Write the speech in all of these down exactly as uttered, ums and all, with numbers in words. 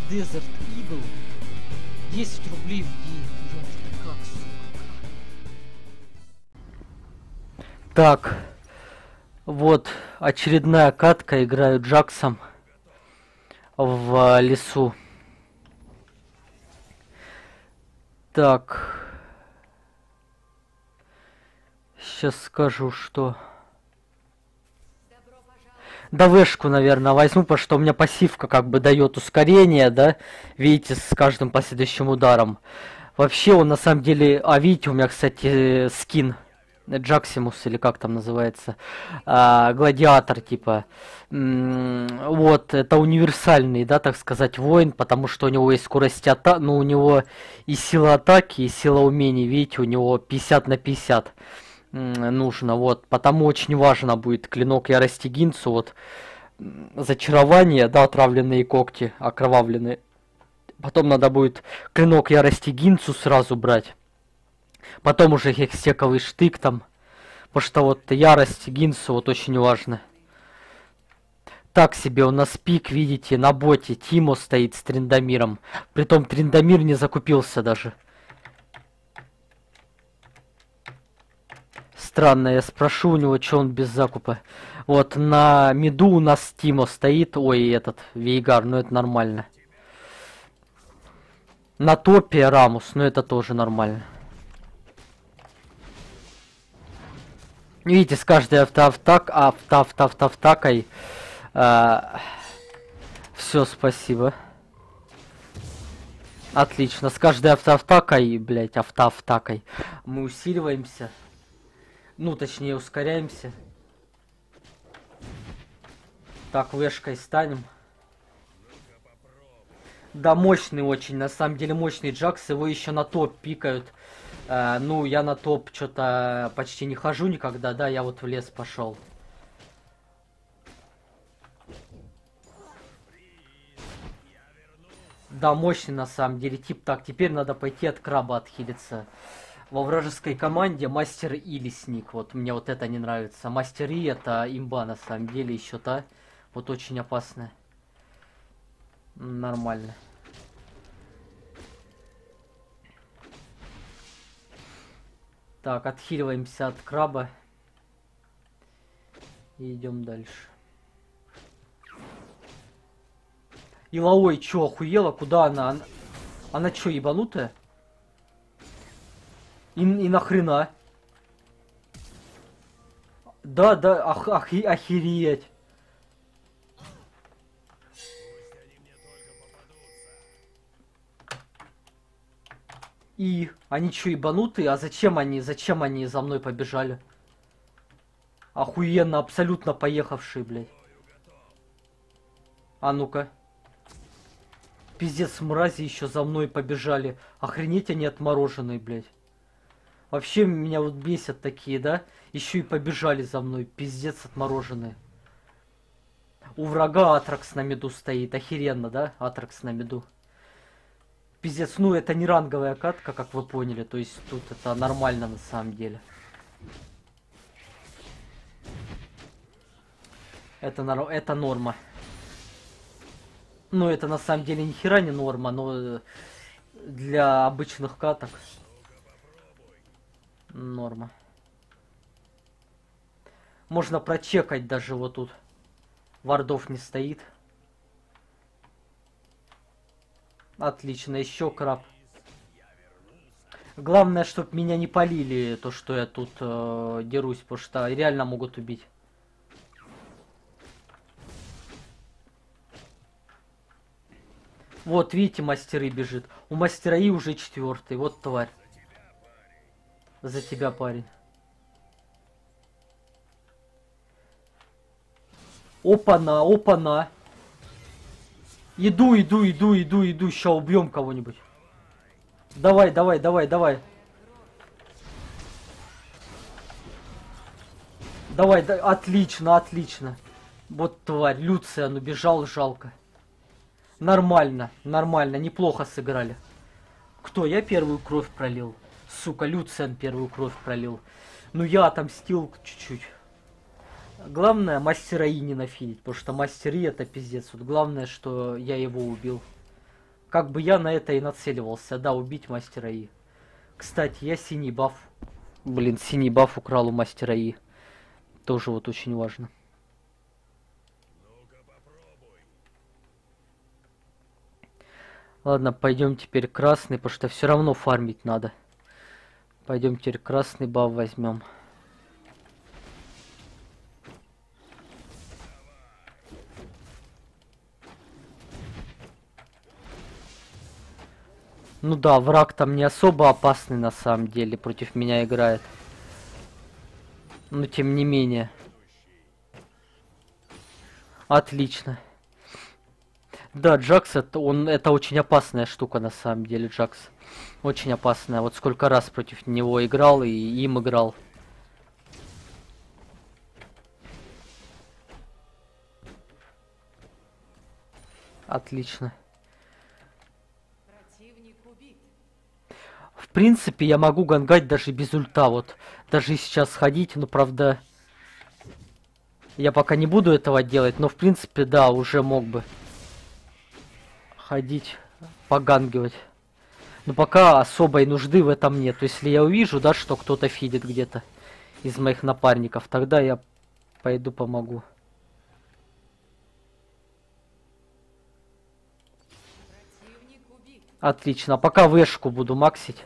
Desert Eagle. десять рублей в день. Ёпта, как, сука. Так. Вот очередная катка. Играю Джаксом в лесу. Так. Сейчас скажу, что... Да вышку, наверное, возьму, потому что у меня пассивка как бы дает ускорение, да, видите, с каждым последующим ударом. Вообще он на самом деле... А, видите, у меня, кстати, скин Джаксимус, или как там называется, а, гладиатор, типа. М-м, вот, это универсальный, да, так сказать, воин, потому что у него есть скорость атаки, ну, у него и сила атаки, и сила умений, видите, у него пятьдесят на пятьдесят нужно, вот, потому очень важно будет клинок ярости Гинцу, вот, зачарование, да, отравленные когти, окровавленные, потом надо будет клинок ярости Гинцу сразу брать, потом уже хекстековый штык там, потому что вот ярость Гинцу вот очень важно. Так себе у нас пик, видите, на боте Тимо стоит с Триндамиром, притом Триндамир не закупился даже. Странно, я спрошу у него, что он без закупа. Вот, на миду у нас Тимо стоит. Ой, этот, Вейгар, ну это нормально. На топе Рамус, ну это тоже нормально. Видите, с каждой автоавтак, автоавтоавтакой. А, все, спасибо. Отлично, с каждой автоавтакой, блять, автоавтакой мы усиливаемся. Ну, точнее, ускоряемся. Так, вешкой станем. Да, мощный очень, на самом деле мощный Джакс. Его еще на топ пикают. Э, ну, я на топ что-то почти не хожу никогда, да, я вот в лес пошел. Да, мощный на самом деле тип. Так, теперь надо пойти от краба отхилиться. Во вражеской команде Мастер И лесник. Вот мне вот это не нравится. Мастер И это имба на самом деле еще та. Вот очень опасная. Нормально. Так, отхиливаемся от краба. И идем дальше. Илаой, чё, охуела? Куда она? Она, она чё, ебанутая? И, и нахрена? Да, да, ох, ох, охереть. И они чё, ебанутые? А зачем они, зачем они за мной побежали? Охуенно, абсолютно поехавшие, блядь. А ну-ка. Пиздец, мрази еще за мной побежали. Охренеть, они отмороженные, блядь. Вообще меня вот бесят такие, да? Еще и побежали за мной. Пиздец, отмороженные. У врага Атракс на миду стоит. Охеренно, да? Атракс на миду. Пиздец, ну это не ранговая катка, как вы поняли. То есть тут это нормально на самом деле. Это, это норма. Ну это на самом деле ни хера не норма, но для обычных каток норма. Можно прочекать даже вот тут. Вардов не стоит. Отлично, еще краб. Главное, чтобы меня не полили, то, что я тут э, дерусь, потому что реально могут убить. Вот, видите, мастер И бежит. У мастера И уже четвертый. Вот тварь. За тебя, парень. Опа-на, опа-на. Иду, иду, иду, иду, иду. Сейчас убьем кого-нибудь. Давай, давай, давай, давай. Давай, да, отлично, отлично. Вот тварь, Люциан убежал, жалко. Нормально, нормально, неплохо сыграли. Кто? Я первую кровь пролил. Сука, Люциан первую кровь пролил. Ну я отомстил чуть-чуть. Главное, мастера И не нафидить, потому что мастер И это пиздец. Вот главное, что я его убил. Как бы я на это и нацеливался, да, убить мастера И. Кстати, я синий баф. Блин, синий баф украл у мастера И. Тоже вот очень важно. Ладно, пойдем теперь красный, потому что все равно фармить надо. Пойдем теперь красный баф возьмем. Ну да, враг там не особо опасный на самом деле, против меня играет. Но тем не менее. Отлично. Да, Джакс, это, он, это очень опасная штука на самом деле, Джакс. Очень опасная. Вот сколько раз против него играл и им играл. Отлично. В принципе, я могу гангать даже без ульта, вот. Даже сейчас сходить, но правда... Я пока не буду этого делать, но в принципе, да, уже мог бы. Ходить, погангивать. Но пока особой нужды в этом нет. То есть, если я увижу, да, что кто-то фидит где-то из моих напарников, тогда я пойду помогу. Отлично, пока вешку буду максить.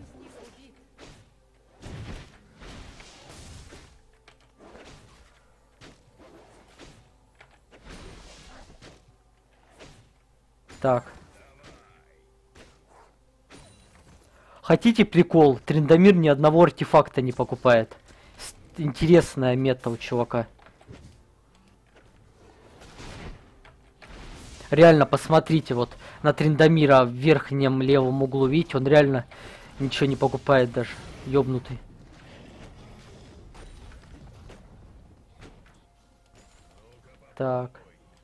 Так. Хотите прикол? Триндамир ни одного артефакта не покупает. Интересная мета у чувака. Реально, посмотрите, вот на Триндамира в верхнем левом углу, видите, он реально ничего не покупает даже. Ёбнутый. Так.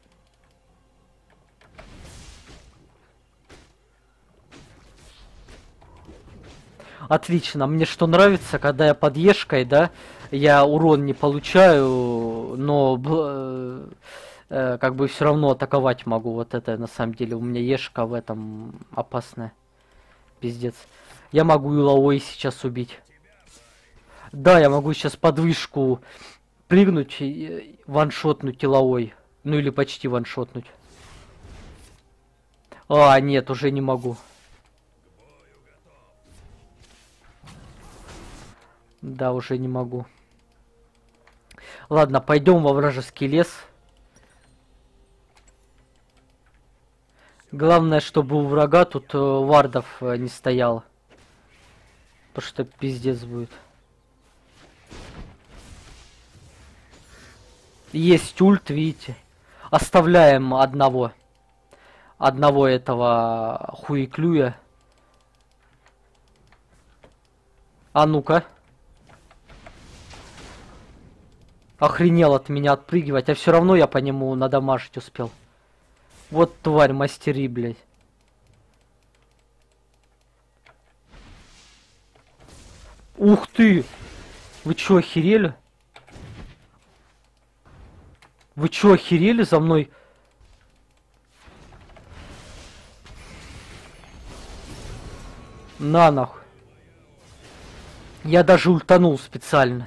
Отлично. Мне что нравится, когда я под ешкой, да, я урон не получаю, но э, э, как бы все равно атаковать могу. Вот это на самом деле у меня ешка в этом опасная. Пиздец. Я могу и Лаой сейчас убить. Да, я могу сейчас под вышку прыгнуть и ваншотнуть Лаой. Ну или почти ваншотнуть. А, нет, уже не могу. Да, уже не могу. Ладно, пойдем во вражеский лес. Главное, чтобы у врага тут э, вардов э, не стояло. Потому что пиздец будет. Есть ульт, видите. Оставляем одного. Одного этого хуеклюя. А ну-ка. Охренел от меня отпрыгивать, а все равно я по нему надамажить успел. Вот тварь, мастери, блядь. Ух ты! Вы чё, охерели? Вы чё, охерели за мной? На нахуй. Я даже ультанул специально.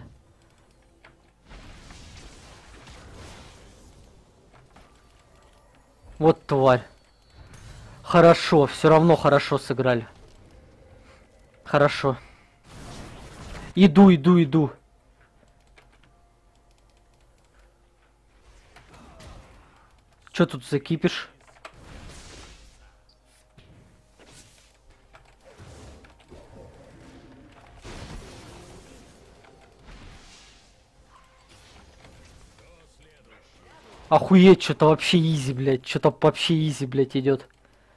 Вот тварь. Хорошо, все равно хорошо сыграли. Хорошо. Иду, иду, иду. Чё тут закипишь? Охуеть, что-то вообще изи, блядь. Что-то вообще изи, блядь, идет.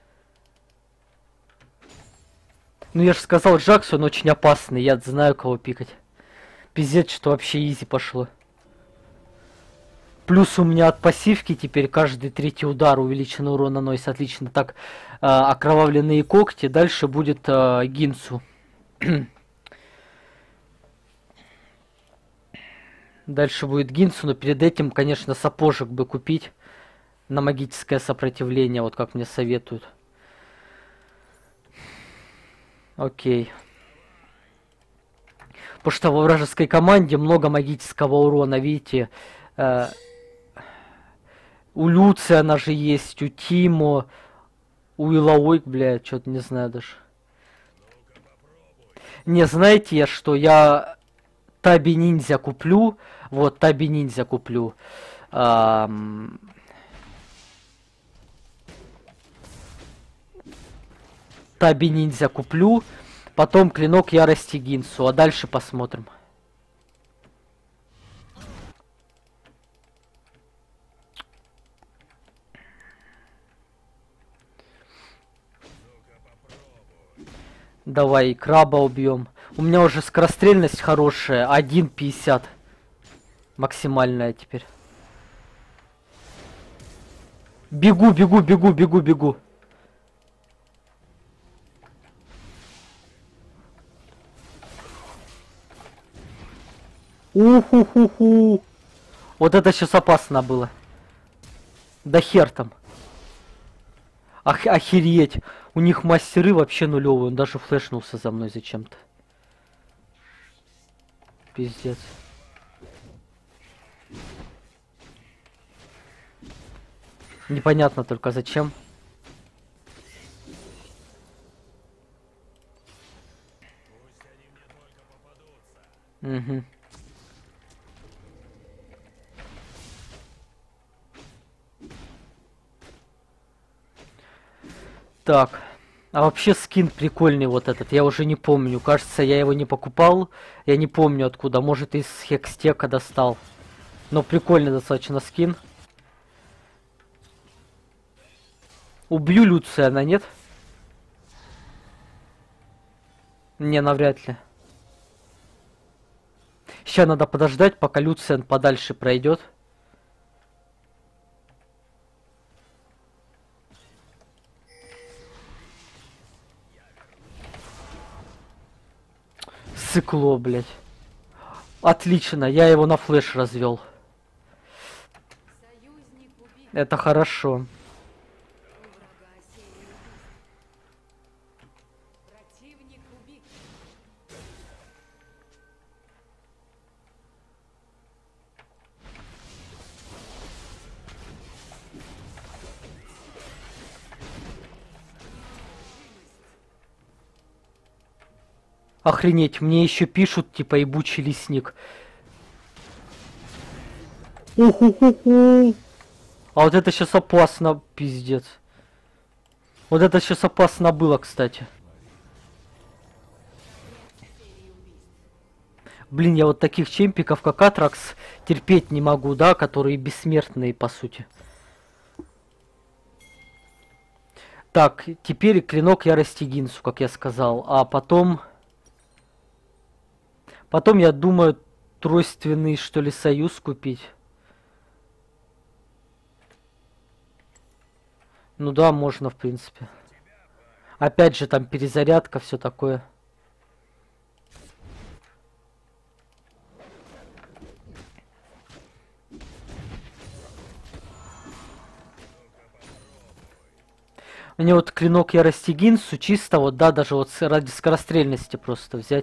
Ну я же сказал, Джакс, он очень опасный. Я знаю, кого пикать. Пиздец, что вообще изи пошло. Плюс у меня от пассивки теперь каждый третий удар увеличенный урон наносит. Отлично. Так, э, окровавленные когти. Дальше будет э, Гинсу. Дальше будет Гинсу, но перед этим, конечно, сапожек бы купить на магическое сопротивление, вот как мне советуют. Окей. Потому что во вражеской команде много магического урона, видите. Э, у Люциана же есть, у Тимо, у Илауик, блядь, что-то не знаю даже. Не, знаете я что, я Таби Ниндзя куплю. Вот, Таби Ниндзя куплю. Ам... Таби Ниндзя куплю. Потом Клинок Ярости Гинсу. А дальше посмотрим. Давай, краба убьем. У меня уже скорострельность хорошая. один пятьдесят. Максимальная теперь. Бегу, бегу, бегу, бегу, бегу. Уху-ху-ху. Вот это сейчас опасно было. Да хер там. Ох, охереть. У них мастеры вообще нулевые. Он даже флешнулся за мной зачем-то. Пиздец. Непонятно только зачем. Угу. Так. А вообще скин прикольный вот этот. Я уже не помню. Кажется, я его не покупал. Я не помню откуда. Может, из Хекстека достал. Но прикольный достаточно скин. Убью Люциана, нет? Не, навряд ли. Сейчас надо подождать, пока Люциан подальше пройдет. Сыкло, блядь. Отлично, я его на флеш развел. Это хорошо. Охренеть, мне еще пишут, типа, ебучий лесник. Уху-ху-ху. А вот это сейчас опасно, пиздец. Вот это сейчас опасно было, кстати. Блин, я вот таких чемпиков, как Атракс, терпеть не могу, да, которые бессмертные, по сути. Так, теперь Клинок Ярости Гинсу, как я сказал. А потом... Потом, я думаю, тройственный, что ли, союз купить. Ну да, можно, в принципе. Опять же, там перезарядка, все такое. Мне вот Клинок Ярости Гинсу чисто вот, да, даже вот ради скорострельности просто взять.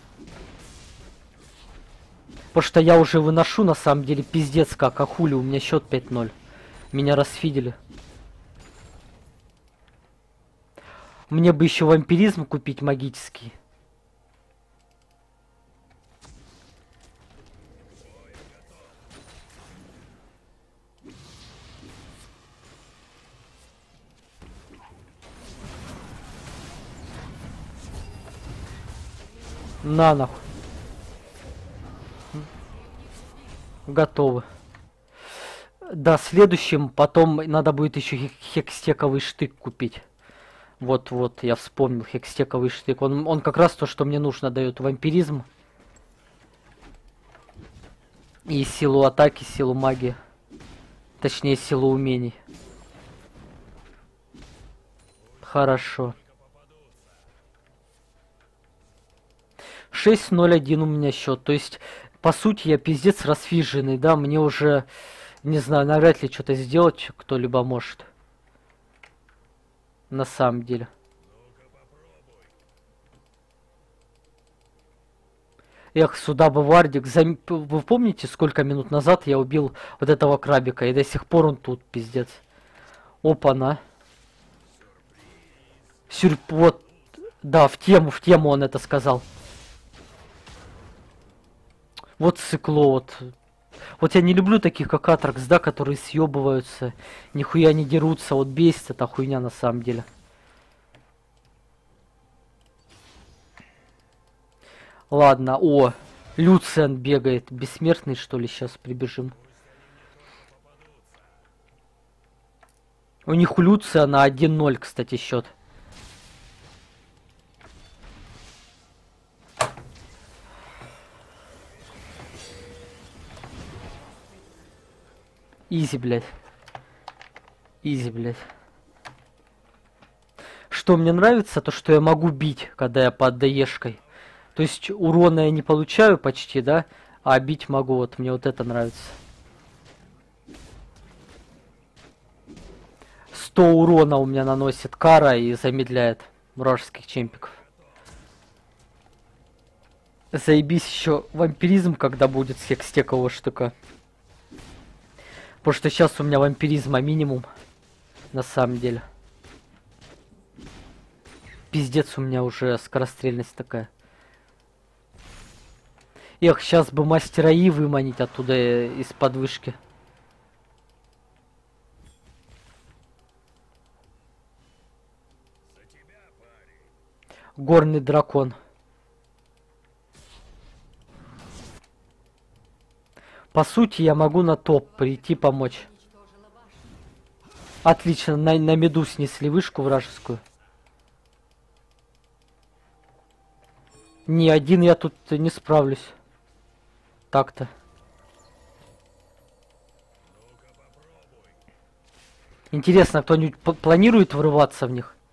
Потому что я уже выношу, на самом деле, пиздец как, а хули, у меня счет пять ноль. Меня расфидели. Мне бы еще вампиризм купить магический. На нахуй. Готовы. Да, следующим потом надо будет еще хекстековый штык купить. Вот-вот, я вспомнил, хекстековый штык. Он, он как раз то, что мне нужно, дает вампиризм. И силу атаки, силу магии. Точнее, силу умений. Хорошо. шесть ноль один у меня счет. То есть, по сути, я пиздец расфиженный, да, мне уже, не знаю, навряд ли что-то сделать кто-либо может. На самом деле. Эх, сюда бы Вардик. Зам... Вы помните, сколько минут назад я убил вот этого крабика? И до сих пор он тут, пиздец. Опа-на. Сюрп... Вот. Да, в тему, в тему он это сказал. Вот сыкло, вот. Вот я не люблю таких, как Атракс, да, которые съебываются, нихуя не дерутся. Вот бесит эта хуйня на самом деле. Ладно, о, Люциан бегает. Бессмертный, что ли, сейчас прибежим. У них у Люциана один ноль, кстати, счет. Изи, блядь. Изи, блядь. Что мне нравится, то что я могу бить, когда я под ДЕшкой. То есть урона я не получаю почти, да? А бить могу, вот мне вот это нравится. сто урона у меня наносит кара и замедляет вражеских чемпиков. Заебись еще вампиризм, когда будет с хекстекового штука. Потому что сейчас у меня вампиризма минимум. На самом деле. Пиздец, у меня уже скорострельность такая. Эх, сейчас бы мастера И выманить оттуда из подвышки. Горный дракон. По сути, я могу на топ прийти помочь. Отлично, на, на меду снесли вышку вражескую. Ни один я тут не справлюсь. Так-то. Интересно, кто-нибудь планирует врываться в них?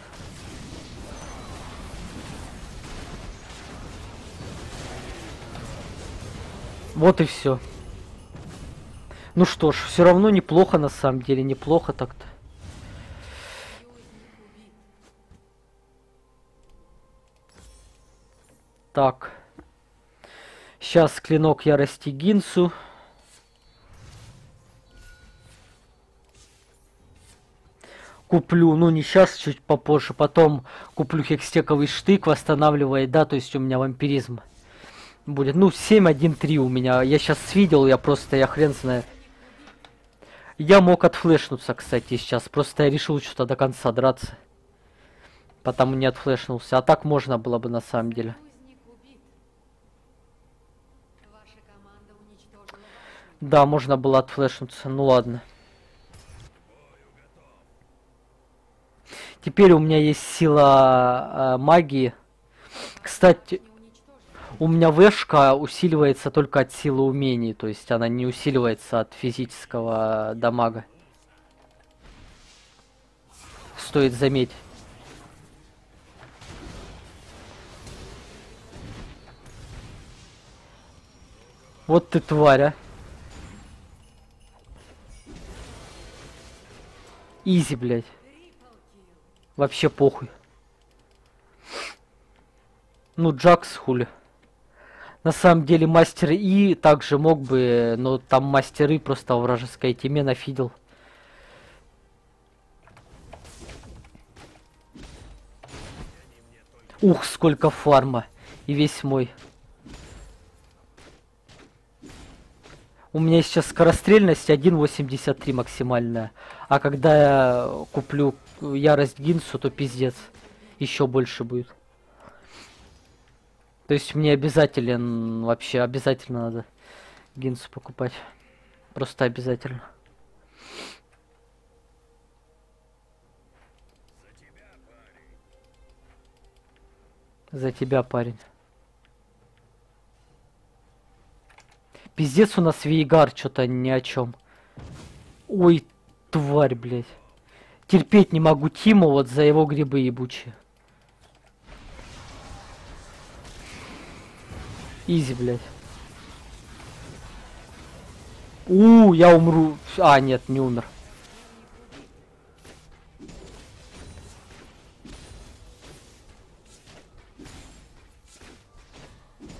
Вот и все. Ну что ж, все равно неплохо на самом деле, неплохо так-то. Так. Сейчас клинок ярости Гинсу. Куплю, ну не сейчас, чуть попозже, потом куплю хекстековый штык, восстанавливает, да, то есть у меня вампиризм будет. Ну, семь один три у меня. Я сейчас видел, я просто, я хрен знает. Я мог отфлешнуться, кстати, сейчас. Просто я решил что-то до конца драться. Потому не отфлешнулся. А так можно было бы на самом деле. Да, можно было отфлешнуться. Ну ладно. Теперь у меня есть сила э, магии. Кстати, у меня вешка усиливается только от силы умений. То есть она не усиливается от физического дамага. Стоит заметить. Вот ты тварь, а. Изи, блядь. Вообще похуй. Ну, Джакс хули. На самом деле мастер И также мог бы, но там мастер И просто в вражеской теме нафидел. Ух, сколько фарма. И весь мой. У меня сейчас скорострельность один восемьдесят три максимальная. А когда я куплю ярость Гинсу, то пиздец. Еще больше будет. То есть мне обязательно, вообще обязательно надо Гинсу покупать. Просто обязательно. За тебя, парень. Пиздец, у нас Вейгар что-то ни о чем. Ой, тварь, блядь. Терпеть не могу Тиму вот за его грибы ебучие. Изи, блядь. У, я умру. А, нет, не умер.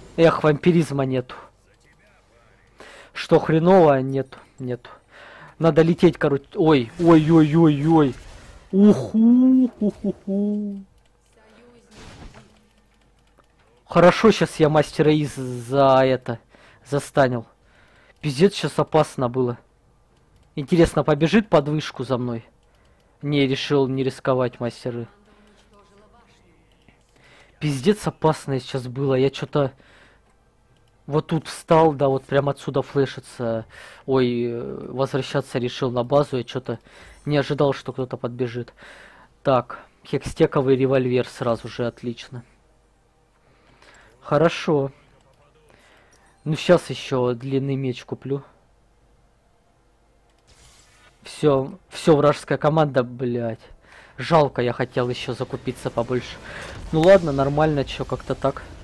Эх, вампиризма нету. Что хреново? Нету, нету. Надо лететь, короче. Ой, ой, ой, ой, ой. Уху, уху. Хорошо, сейчас я мастера из за это застанил. Пиздец, сейчас опасно было. Интересно, побежит под вышку за мной? Не, решил не рисковать, мастеры. Пиздец, опасно сейчас было. Я что-то вот тут встал, да, вот прям отсюда флешится. Ой, возвращаться решил на базу. Я что-то не ожидал, что кто-то подбежит. Так, хекстековый револьвер сразу же, отлично. Хорошо. Ну, сейчас еще длинный меч куплю. Все, все, вражеская команда, блядь. Жалко, я хотел еще закупиться побольше. Ну ладно, нормально, чё, как-то так.